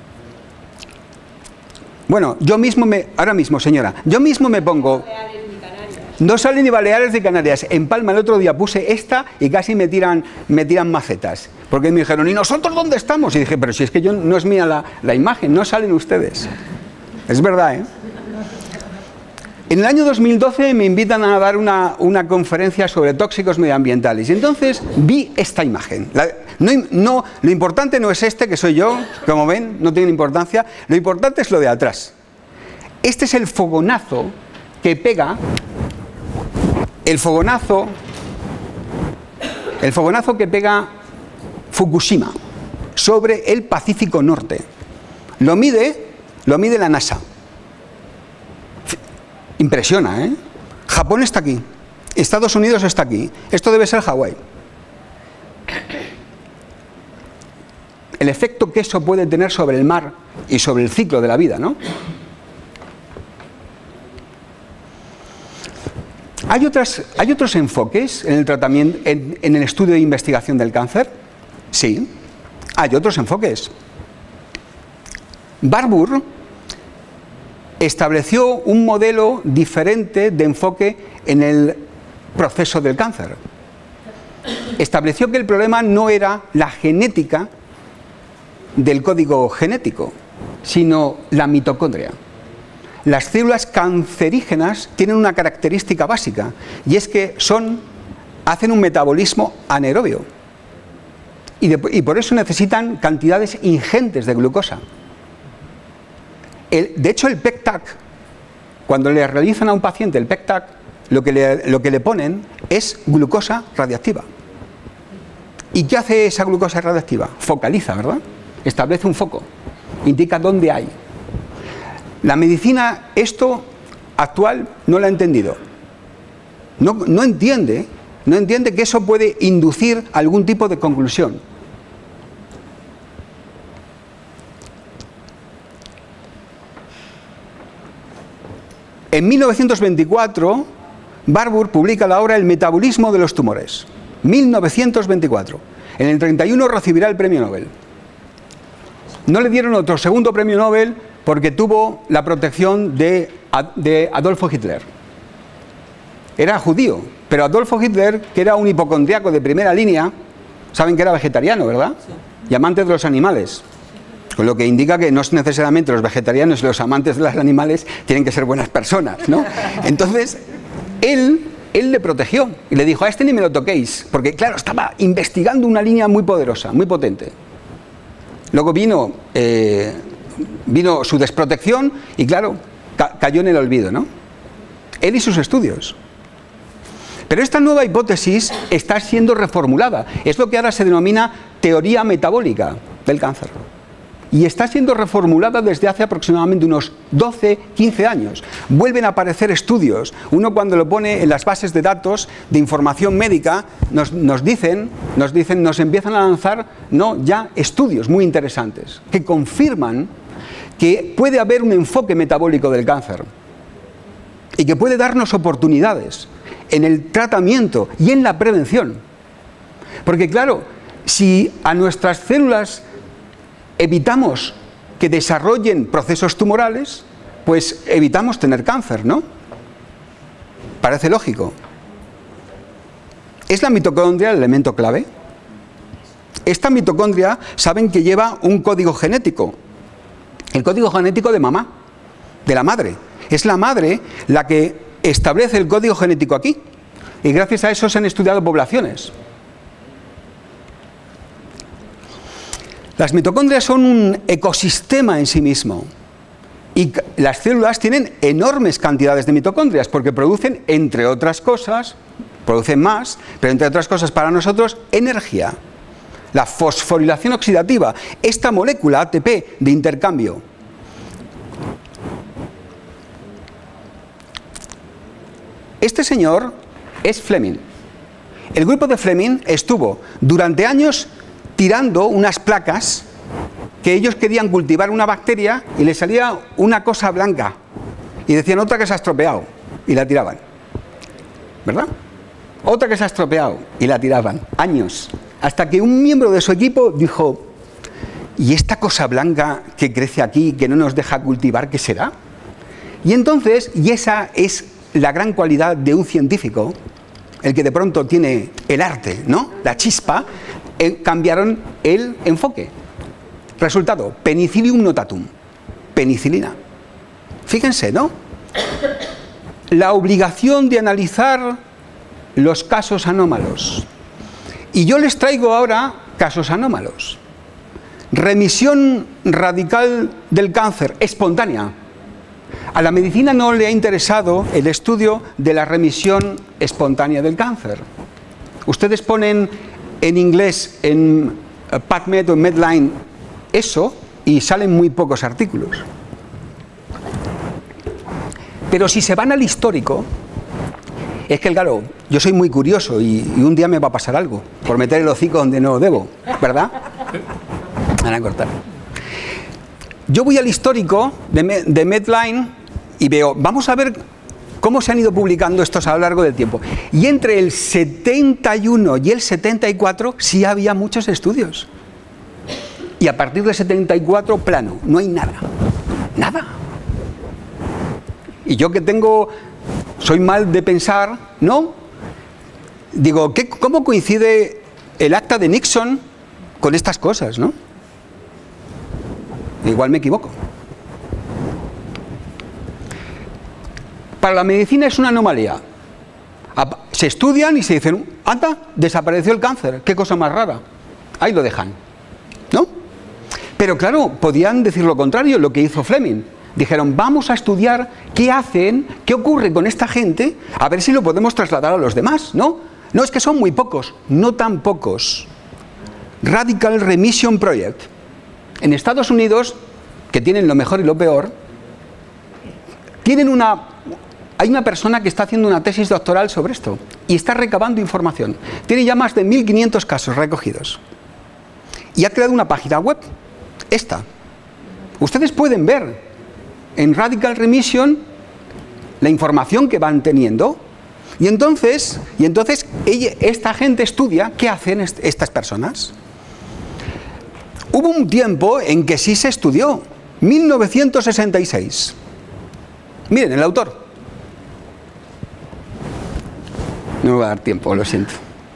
Bueno, ahora mismo, señora, yo mismo me pongo... No sale ni Baleares de Canarias. En Palma el otro día puse esta y casi me tiran macetas. Porque me dijeron, ¿y nosotros dónde estamos? Y dije, pero si es que no es mía la imagen, no salen ustedes. Es verdad, ¿eh? En el año 2012 me invitan a dar una conferencia sobre tóxicos medioambientales. Y entonces vi esta imagen. Lo importante no es que soy yo, como ven, no tiene importancia. Lo importante es lo de atrás. Este es el fogonazo que pega... El fogonazo que pega Fukushima sobre el Pacífico Norte. Lo mide la NASA. Impresiona, ¿eh? Japón está aquí, Estados Unidos está aquí. Esto debe ser Hawái. El efecto que eso puede tener sobre el mar y sobre el ciclo de la vida, ¿no? ¿Hay otros enfoques en el tratamiento, en el estudio de investigación del cáncer? Sí, hay otros enfoques. Barbour estableció un modelo diferente de enfoque en el proceso del cáncer. Estableció que el problema no era la genética del código genético, sino la mitocondria. Las células cancerígenas tienen una característica básica, y es que hacen un metabolismo anaerobio. Y por eso necesitan cantidades ingentes de glucosa. De hecho, el PEC-TAC, cuando le realizan a un paciente el PEC-TAC, lo que le ponen es glucosa radiactiva. ¿Y qué hace esa glucosa radiactiva? Focaliza, ¿verdad? Establece un foco, indica dónde hay. La medicina, esto actual, no lo ha entendido. No entiende que eso puede inducir algún tipo de conclusión. En 1924, Barbour publica la obra El metabolismo de los tumores. 1924. En el 31 recibirá el premio Nobel. No le dieron otro segundo premio Nobel porque tuvo la protección de Adolfo Hitler. Era judío, pero Adolfo Hitler, que era un hipocondriaco de primera línea, saben que era vegetariano, ¿verdad? Y amante de los animales. Con lo que indica que no es necesariamente los vegetarianos y los amantes de los animales tienen que ser buenas personas, ¿no? Entonces, él le protegió y le dijo, a este ni me lo toquéis, porque claro, estaba investigando una línea muy poderosa, muy potente. Luego vino su desprotección y claro, cayó en el olvido, ¿no? Él y sus estudios. Pero esta nueva hipótesis está siendo reformulada. Es lo que ahora se denomina teoría metabólica del cáncer. Y está siendo reformulada desde hace aproximadamente unos 12, 15 años. vuelven a aparecer estudios. Uno cuando lo pone en las bases de datos de información médica, nos empiezan a lanzar ya estudios muy interesantes que confirman que puede haber un enfoque metabólico del cáncer y que puede darnos oportunidades en el tratamiento y en la prevención. Porque claro, si a nuestras células evitamos que desarrollen procesos tumorales, pues evitamos tener cáncer, ¿no? Parece lógico. ¿Es la mitocondria el elemento clave? Esta mitocondria, saben que lleva un código genético. El código genético de mamá, de la madre. Es la madre la que establece el código genético aquí. Y gracias a eso se han estudiado poblaciones. Las mitocondrias son un ecosistema en sí mismo. Y las células tienen enormes cantidades de mitocondrias porque producen, entre otras cosas, producen más, pero entre otras cosas para nosotros, energía. La fosforilación oxidativa, esta molécula ATP de intercambio. Este señor es Fleming. El grupo de Fleming estuvo durante años tirando unas placas que ellos querían cultivar una bacteria y le salía una cosa blanca y decían otra que se ha estropeado y la tiraban, ¿verdad? Otra que se ha estropeado y la tiraban, años, hasta que un miembro de su equipo dijo: ¿y esta cosa blanca que crece aquí que no nos deja cultivar, qué será? Y entonces, y esa es la gran cualidad de un científico, el que de pronto tiene el arte, ¿no? La chispa, cambiaron el enfoque. Resultado, Penicillium notatum, penicilina. Fíjense, ¿no? La obligación de analizar los casos anómalos. Y yo les traigo ahora casos anómalos. Remisión radical del cáncer, espontánea. A la medicina no le ha interesado el estudio de la remisión espontánea del cáncer. Ustedes ponen en inglés, en PubMed o en Medline, eso, y salen muy pocos artículos. Pero si se van al histórico, es que claro, yo soy muy curioso y un día me va a pasar algo, por meter el hocico donde no debo, ¿verdad? Van a cortar. Yo voy al histórico de Medline y veo, vamos a ver cómo se han ido publicando estos a lo largo del tiempo. Y entre el 71 y el 74 sí había muchos estudios. Y a partir del 74, plano, no hay nada. Nada. Y yo que soy mal de pensar, ¿no? Digo, ¿cómo coincide el acta de Nixon con estas cosas, no? Igual me equivoco. Para la medicina es una anomalía. Se estudian y se dicen, anda, desapareció el cáncer, qué cosa más rara. Ahí lo dejan, ¿no? Pero claro, podían decir lo contrario, lo que hizo Fleming. Dijeron, vamos a estudiar qué hacen, qué ocurre con esta gente, a ver si lo podemos trasladar a los demás, ¿no? No, es que son muy pocos, no tan pocos. Radical Remission Project. En Estados Unidos, que tienen lo mejor y lo peor, hay una persona que está haciendo una tesis doctoral sobre esto y está recabando información. Tiene ya más de 1500 casos recogidos. Y ha creado una página web, esta. Ustedes pueden ver en Radical Remission la información que van teniendo y entonces esta gente estudia qué hacen estas personas. Hubo un tiempo en que sí se estudió, 1966. Miren, el autor. No me va a dar tiempo, lo siento.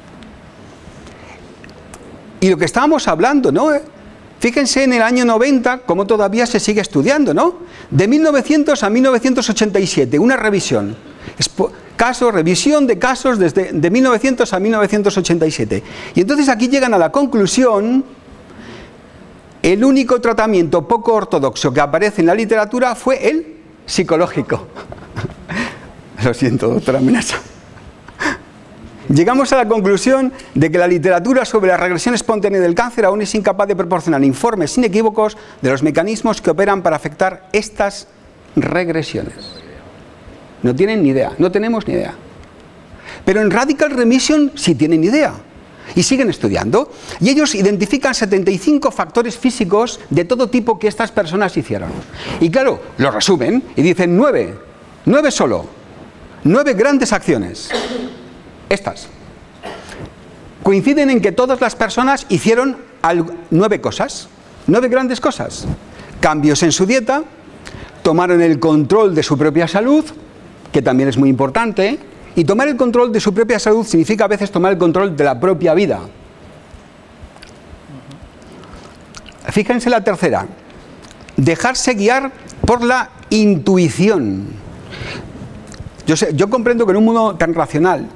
Y lo que estábamos hablando, ¿no? Fíjense en el año 90, cómo todavía se sigue estudiando, ¿no? De 1900 a 1987, una revisión. Revisión de casos de 1900 a 1987. Y entonces aquí llegan a la conclusión, el único tratamiento poco ortodoxo que aparece en la literatura fue el psicológico. Lo siento, doctora Menasa. Llegamos a la conclusión de que la literatura sobre la regresión espontánea del cáncer aún es incapaz de proporcionar informes inequívocos de los mecanismos que operan para afectar estas regresiones. No tienen ni idea, no tenemos ni idea. Pero en Radical Remission sí tienen idea. Y siguen estudiando. Y ellos identifican 75 factores físicos de todo tipo que estas personas hicieron. Y claro, lo resumen y dicen 9 solo. 9 grandes acciones. Estas. Coinciden en que todas las personas hicieron 9 cosas. 9 grandes cosas. Cambios en su dieta, tomaron el control de su propia salud, que también es muy importante. Y tomar el control de su propia salud significa a veces tomar el control de la propia vida. Fíjense la tercera. Dejarse guiar por la intuición. Yo comprendo que en un mundo tan racional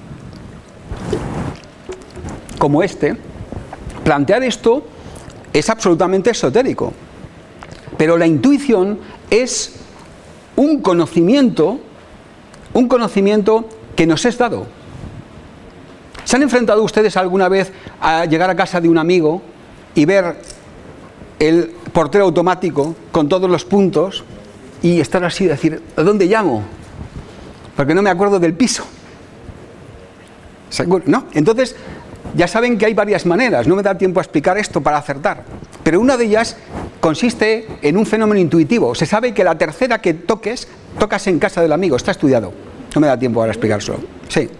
como este, plantear esto es absolutamente esotérico. Pero la intuición es un conocimiento que nos es dado. ¿Se han enfrentado ustedes alguna vez a llegar a casa de un amigo y ver el portero automático con todos los puntos y estar así y decir, ¿a dónde llamo? Porque no me acuerdo del piso. ¿Seguro? ¿No? Entonces, ya saben que hay varias maneras, no me da tiempo a explicar esto para acertar, pero una de ellas consiste en un fenómeno intuitivo. Se sabe que la tercera que tocas en casa del amigo, está estudiado. No me da tiempo ahora a explicárselo. Sí.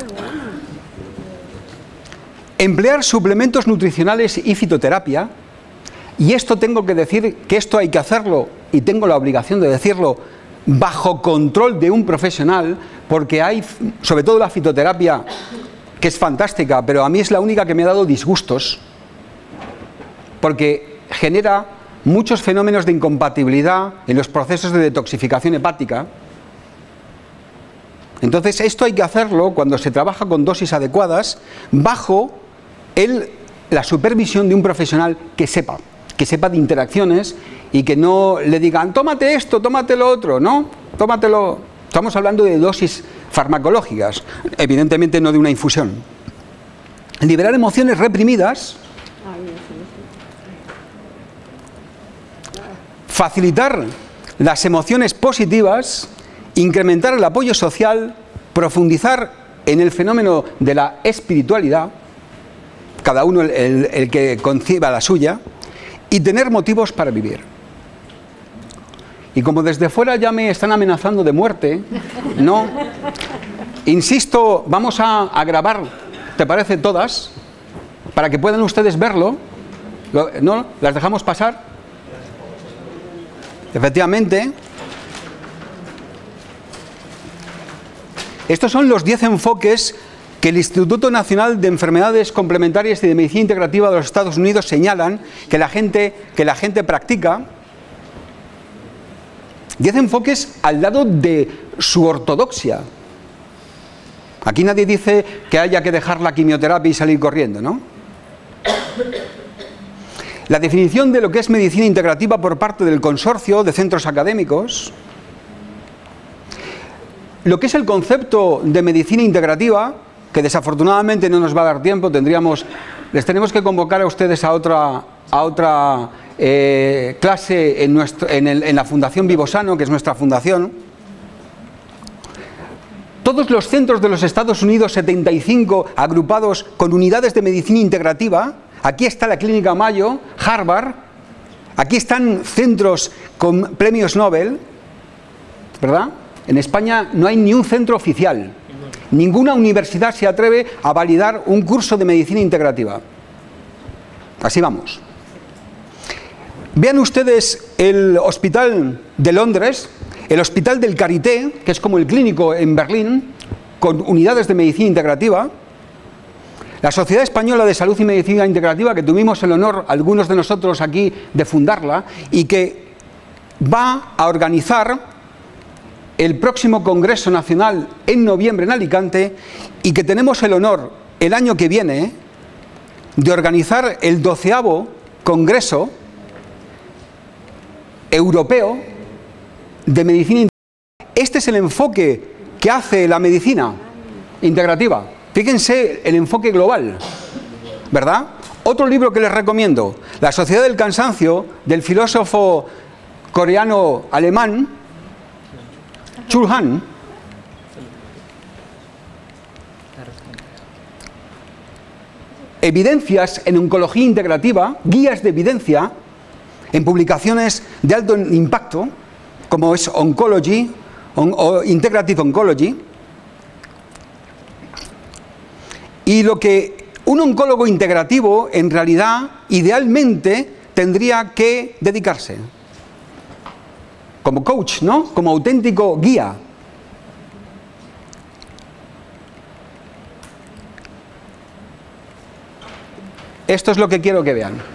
Emplear suplementos nutricionales y fitoterapia, y esto tengo que decir que esto hay que hacerlo, y tengo la obligación de decirlo, bajo control de un profesional, porque hay, sobre todo la fitoterapia, que es fantástica, pero a mí es la única que me ha dado disgustos, porque genera muchos fenómenos de incompatibilidad en los procesos de detoxificación hepática. Entonces esto hay que hacerlo cuando se trabaja con dosis adecuadas, bajo la supervisión de un profesional que sepa de interacciones y que no le digan, tómate esto, tómate lo otro, ¿no? Tómatelo. Estamos hablando de dosis farmacológicas, evidentemente no de una infusión. Liberar emociones reprimidas, facilitar las emociones positivas, incrementar el apoyo social, profundizar en el fenómeno de la espiritualidad, cada uno el que conciba la suya, y tener motivos para vivir. Y como desde fuera ya me están amenazando de muerte, no, insisto, vamos a grabar, ¿te parece? Todas, para que puedan ustedes verlo. ¿No? ¿Las dejamos pasar? Efectivamente. Estos son los 10 enfoques que el Instituto Nacional de Enfermedades Complementarias y de Medicina Integrativa de los Estados Unidos señalan que la gente practica. 10 enfoques al lado de su ortodoxia. Aquí nadie dice que haya que dejar la quimioterapia y salir corriendo, ¿no? La definición de lo que es medicina integrativa por parte del consorcio de centros académicos. Lo que es el concepto de medicina integrativa, que desafortunadamente no nos va a dar tiempo, les tenemos que convocar a ustedes a otra clase en la Fundación Vivosano, que es nuestra fundación. Todos los centros de los Estados Unidos, 75 agrupados con unidades de medicina integrativa. Aquí está la Clínica Mayo, Harvard. Aquí están centros con premios Nobel, ¿verdad? En España no hay ni un centro oficial. Ninguna universidad se atreve a validar un curso de medicina integrativa. Así vamos. Vean ustedes el Hospital de Londres, el Hospital del Charité, que es como el clínico en Berlín, con unidades de medicina integrativa. La Sociedad Española de Salud y Medicina Integrativa, que tuvimos el honor, algunos de nosotros aquí, de fundarla, y que va a organizar el próximo Congreso Nacional en noviembre en Alicante, y que tenemos el honor el año que viene de organizar el 12º Congreso Europeo de Medicina Integrativa. Este es el enfoque que hace la medicina integrativa. Fíjense el enfoque global, ¿verdad? Otro libro que les recomiendo, La Sociedad del Cansancio, del filósofo coreano-alemán Chul Han. Evidencias en oncología integrativa, guías de evidencia en publicaciones de alto impacto, como es Oncology o Integrative Oncology. Y lo que un oncólogo integrativo, en realidad, idealmente, tendría que dedicarse. Como coach, ¿no? Como auténtico guía. Esto es lo que quiero que vean.